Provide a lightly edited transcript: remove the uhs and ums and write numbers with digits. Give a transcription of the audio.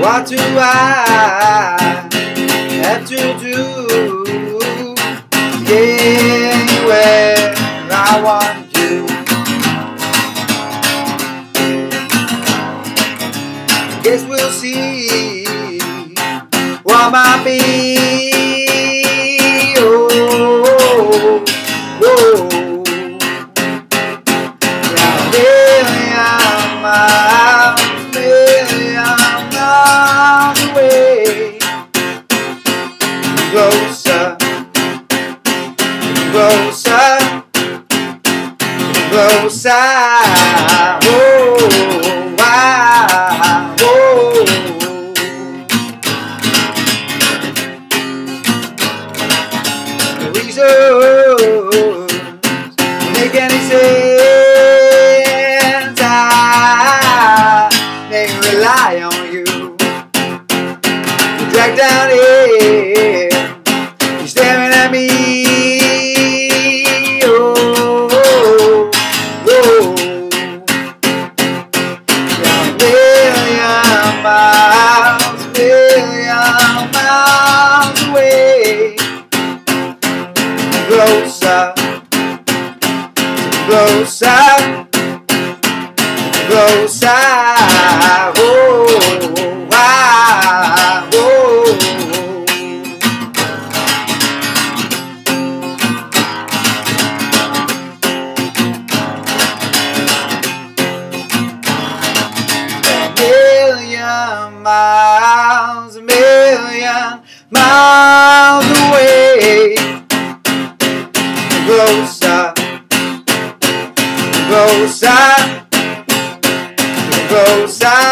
What do I have to do to get where I want you? Guess we'll see what might be. Oh, whoa. Closer, closer, closer. Oh, wow, oh. The reasons make any sense. I may rely on you to drag down here. You're staring at me, oh, oh, oh. Million miles away. Closer, closer, closer. Oh, wow, oh. A million miles away. Closer, closer, closer.